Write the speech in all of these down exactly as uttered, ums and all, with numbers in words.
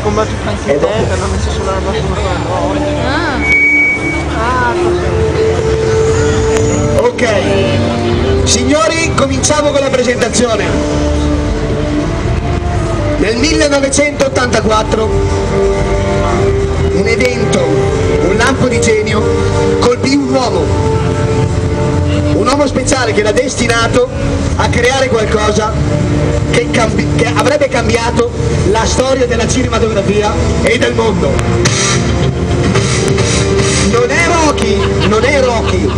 hai combattuto anche te, che hanno messo sull'armatura con noi. Ah, ah, ok, signori, cominciamo con la presentazione. Nel millenovecentottantaquattro un evento, un lampo di genio colpì un uomo, un uomo speciale che era destinato a creare qualcosa che, cambi che avrebbe cambiato la storia della cinematografia e del mondo. Non è Rocky, non è Rocky.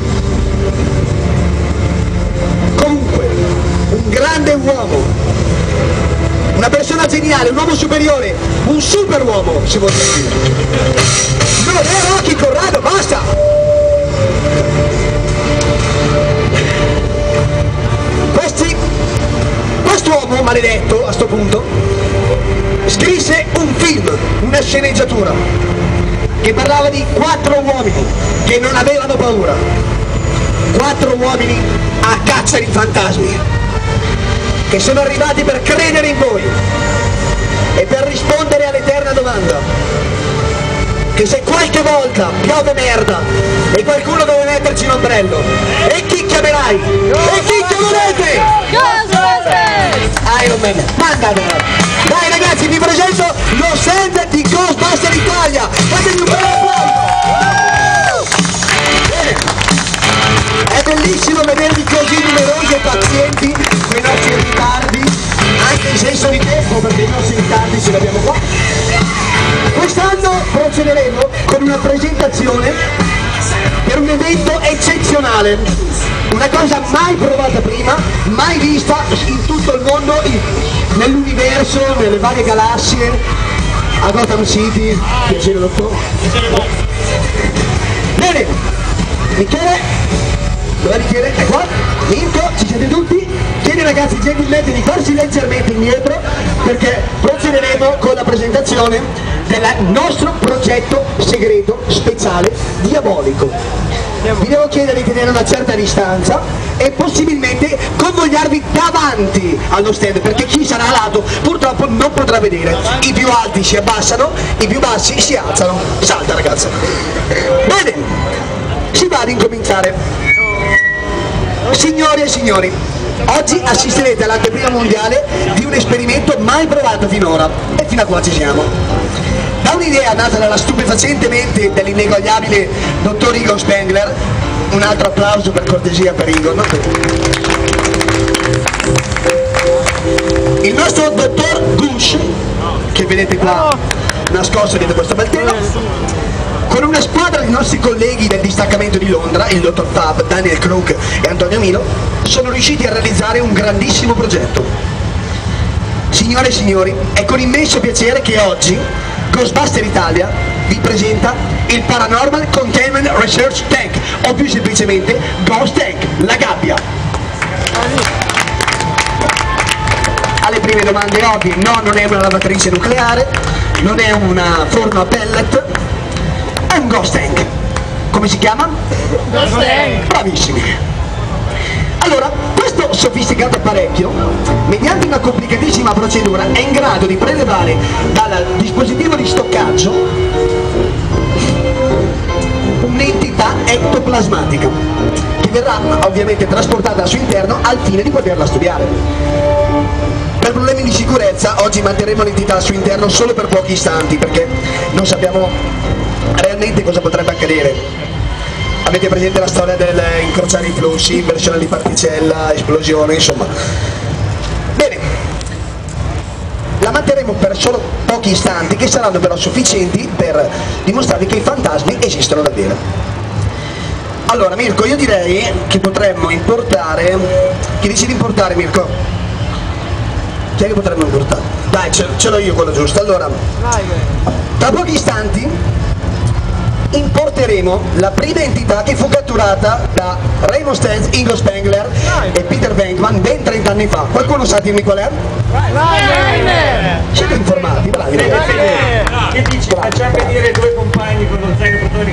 Comunque, un grande uomo, una persona geniale, un uomo superiore, un superuomo, se vuol dire. Non è Rocky Corrado, basta! Questi, quest'uomo maledetto, a sto punto, scrisse un film, una sceneggiatura, che parlava di quattro uomini che non avevano paura, quattro uomini a caccia di fantasmi, che sono arrivati per credere in voi e per rispondere all'eterna domanda, che se qualche volta piove merda e qualcuno deve metterci un ombrello, e chi chiamerai? E chi chiamerete? Iron Man, mandatela! Dai ragazzi, vi presento lo stand di Ghostbusters Italia, fatevi un bel applauso! Bene, è bellissimo vedervi così numerosi e pazienti con i nostri ritardi, anche in senso di tempo, perché i nostri ritardi ce li abbiamo qua. Quest'anno procederemo con una presentazione per un evento eccezionale, una cosa mai provata prima, mai vista in tutto il mondo, nell'universo, nelle varie galassie, a Gotham City. Piacere, dottore. Bene, Michele, dov'è Michele? È qua? Mirko, ci siete tutti? Chiedi ragazzi gentilmente di farsi leggermente indietro, perché procederemo con la presentazione del nostro progetto segreto, speciale, diabolico. Vi devo chiedere di tenere una certa distanza e possibilmente convogliarvi davanti allo stand, perché chi sarà a lato purtroppo non potrà vedere. I più alti si abbassano, i più bassi si alzano. Salta ragazzi. Bene, si va ad incominciare. Signore e signori, oggi assisterete all'anteprima mondiale di un esperimento mai provato finora, e fino a qua ci siamo. Da un'idea nata dalla stupefacente mente dell'ineguagliabile dottor Igor Spengler, un altro applauso per cortesia per Igor, no? Il nostro dottor Gush, che vedete qua nascosto dietro questo bel telo, con una squadra di nostri colleghi del distaccamento di Londra, il dottor Fab, Daniel Crook e Antonio Milo, sono riusciti a realizzare un grandissimo progetto. Signore e signori, è con immenso piacere che oggi Ghostbusters Italia vi presenta il Paranormal Containment Research Tank, o più semplicemente Ghost Tank, la gabbia. Alle prime domande ovvie, no, non è una lavatrice nucleare, non è una forno a pellet, è un Ghost Tank. Come si chiama? Ghost Tank. Bravissimi. Allora, questo sofisticato apparecchio, mediante una complicatissima procedura, è in grado di prelevare dal dispositivo di stoccaggio un'entità ectoplasmatica, che verrà ovviamente trasportata al suo interno al fine di poterla studiare. Per problemi di sicurezza oggi manterremo l'entità al suo interno solo per pochi istanti, perché non sappiamo realmente cosa potrebbe accadere. Avete presente la storia del incrociare i flussi, inversione di particella, esplosione, insomma. Bene, la manterremo per solo pochi istanti, che saranno però sufficienti per dimostrarvi che i fantasmi esistono davvero. Allora Mirko, io direi che potremmo importare... Chi dici di importare, Mirko? Chi è che potremmo importare? Dai, ce l'ho io quello giusto. Allora, tra pochi istanti importeremo la prima entità che fu catturata da Raymond Stantz, Igor Spengler e Peter Venkman ben trenta anni fa. Qualcuno sa dirmi qual è? Rider! Siete informati? Bravi! Che dici? Facciamo venire due compagni con lo zaino protonico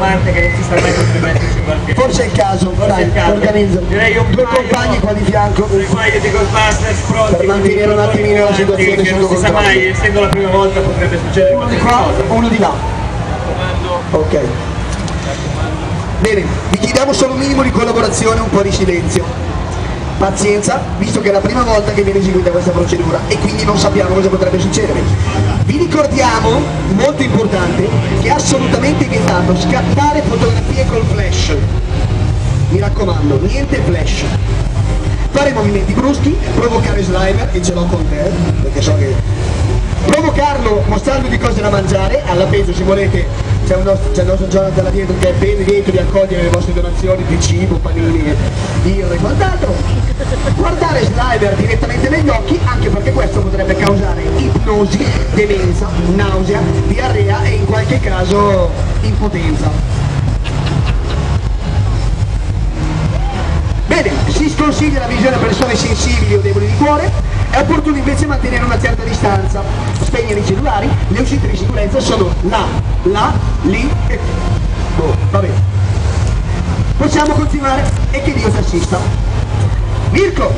Marte che non si sta mai come metterci qualche... Forse è il caso, Forse dai, è il caso. organizzo. Direi un Due paio, compagni qua di fianco. un paio di Ghostbusters pronti Per mantenere un attimino la situazione che sotto non si sa controllo. mai, essendo la prima volta potrebbe succedere Uno di qualche qua, cosa. uno di là. Ok. Bene, vi chiediamo solo un minimo di collaborazione e un po' di silenzio. Pazienza, visto che è la prima volta che viene eseguita questa procedura e quindi non sappiamo cosa potrebbe succedere. Vi ricordiamo, molto importante, che è assolutamente vietato scattare fotografie col flash. Mi raccomando, niente flash. Fare movimenti bruschi, provocare slimer, e ce l'ho con te, perché so che... provocarlo mostrandogli cose da mangiare, alla peggio se volete c'è il nostro Jonathan là dietro che è ben lieto di accogliere le vostre donazioni di cibo, panini, birra e quant'altro. Guardare slimer direttamente negli occhi, anche perché questo potrebbe causare ipnosi, demenza, nausea, diarrea e in qualche caso impotenza. Bene, si sconsiglia la visione a persone sensibili o deboli di cuore, è opportuno invece mantenere una certa distanza, spegnere i cellulari, le uscite di sicurezza sono là, là, lì e... boh, va bene. Possiamo continuare e che Dio ci assista. Mirko!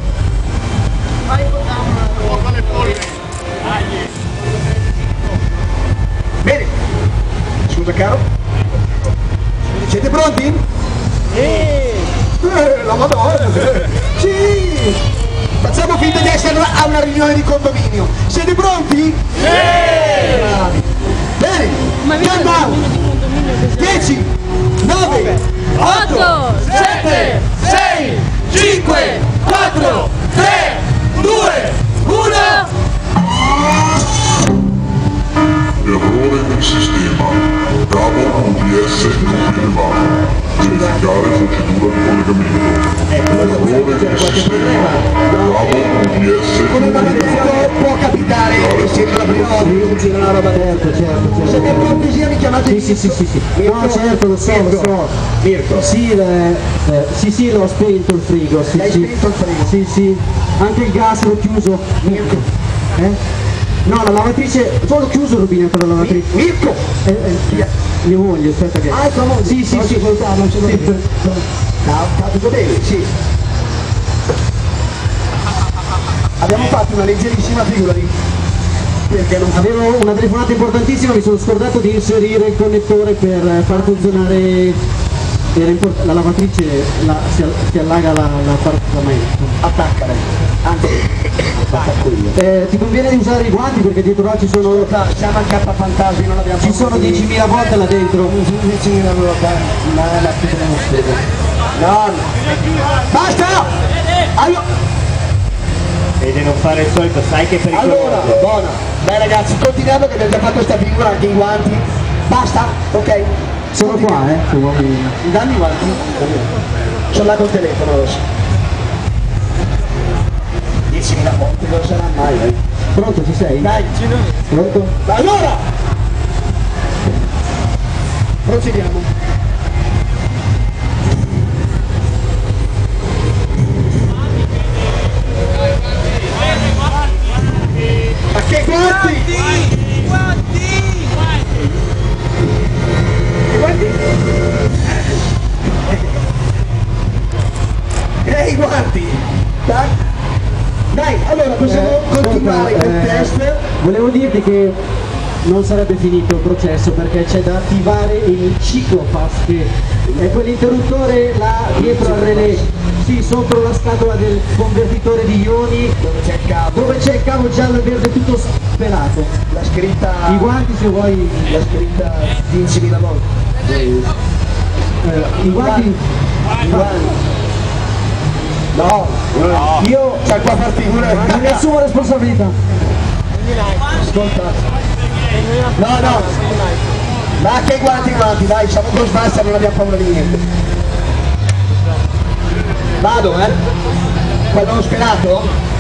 Bene, scusa caro, siete pronti? Eh, la madonna! Sì! Facciamo finta di essere a una riunione di condominio. Siete pronti? Sì! Bravi. Bene, countdown! dieci, nove, otto, sette, sei, cinque, quattro, tre, due, uno! Errore del sistema. Cavo U P S non rilevato. Verificare procedura di collegamento. Errore del sistema. Cavo U P S Come non avete rilevato. detto, può capitare che siete la prima volta che gira una roba certo, certo. Se per cortesia mi chiamate Sì, sì, sì, sì, sì. No, Mirko. certo, lo so, lo so. Mirko. Sì, le- eh, sì, sì, l'ho spento il frigo, sì, Hai sì. spento il frigo? Sì, sì. Anche il gas l'ho chiuso. Mirko. Eh? No, la lavatrice, solo chiuso il rubinetto della lavatrice. Mirko! Eh, eh, mia moglie, aspetta che... Ah, è tua moglie? Sì, sì, Non sì. ci ascoltavo, non ce l'ho Sì, detto. Ciao, ciao, tutto bene? Sì. Abbiamo fatto una leggerissima figura di... perché non sapevo... Avevo una telefonata importantissima, mi sono scordato di inserire il connettore per eh, far funzionare... Era import- la lavatrice la- si, al- si allaga la, la partamento. attaccare. Anzi, attacco io. Eh, ti conviene di usare i guanti perché dietro là ci sono... Siamo anche a fantasmi, non abbiamo... Ci sono diecimila volte là dentro. diecimila volte. No, no, no, no. Basta! Allora, Vedi, non fare il solito, sai che è pericoloso. allora, buona. Dai ragazzi, continuando che abbiamo già fatto sta figura anche in guanti. Basta? Ok. Sono qua, eh, se vuoi. Dammi i guanti. Sono là col telefono adesso. diecimila volte, non sarà mai, dai. Pronto, ci sei? Dai, Pronto? allora! Procediamo. Ma che guanti? I guanti? Eh, i guanti! Tac. Dai, allora possiamo Eh, continuare ascolta, col eh, test. Volevo dirti che non sarebbe finito il processo perché c'è da attivare il ciclofast che è quell'interruttore là dietro al relè, sì, sotto la scatola del convertitore di ioni Dove c'è il cavo? dove c'è il cavo giallo e verde tutto spelato. La scritta... I guanti se vuoi, La scritta diecimila volte. eh, i guanti, I guanti. No, io c'è qua far figura. non ne assumo responsabilità. Ascolta. No, no. Ma che guanti guanti, dai, siamo Ghostbusters, non abbiamo paura di niente. Vado, eh? Quello sperato?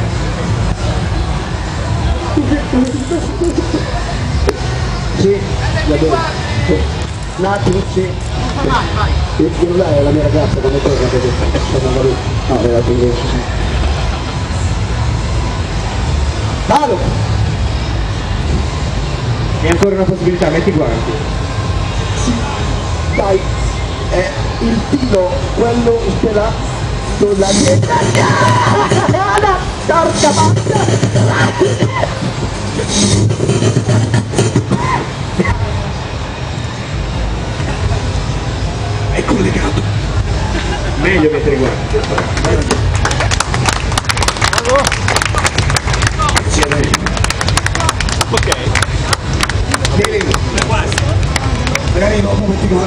Sì, va bene. Sì. Un attimo, sì. Io non dai la mia ragazza come cosa che sono lì. No, era invece sì. Vado! E ancora una possibilità, metti i guanti. Dai, è il filo, quello spelato la dieta. Torta basta! È collegato. Meglio mettere i guanti. Ok. Bene. Magari dopo metti qua.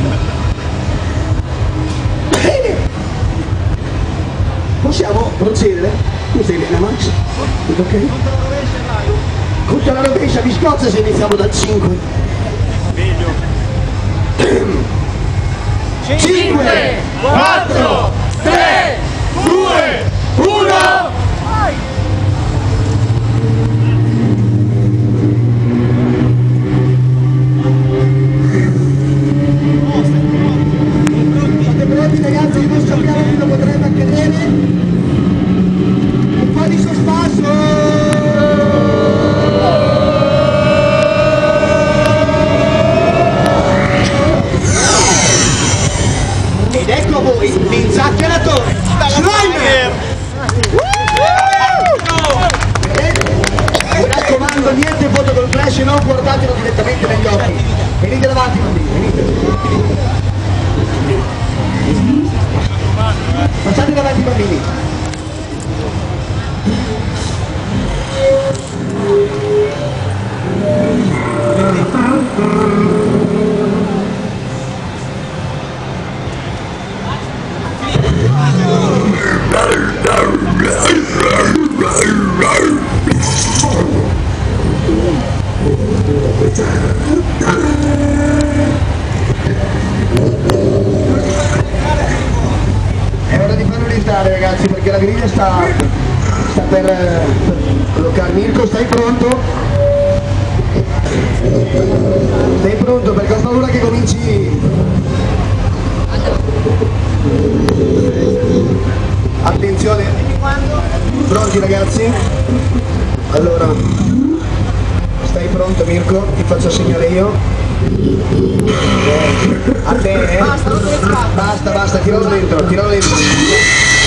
Bene. Possiamo procedere? Tu sei bene, Max? Tutto ok? Conta la rovescia, mi scozza se iniziamo dal cinque. Meglio. cinque, quattro, tre, due, uno. Siete pronti ragazzi? Non sappiamo cosa potrebbe accadere. Un po' di sospasso. Ed ecco a voi l'inzaccheratore Schleimer! Mi raccomando, niente foto col flash, non guardatelo direttamente negli occhi. Venite davanti bambini, venite. Passate davanti bambini. È ora di farlo rientrare ragazzi, perché la griglia sta, sta per, per bloccare. Mirko, stai pronto? Sei pronto? Perché ho paura che cominci. Attenzione, pronti ragazzi? Allora, stai pronto Mirko? Ti faccio segnare io. A te, eh? Basta, basta, tiralo dentro, tiralo dentro.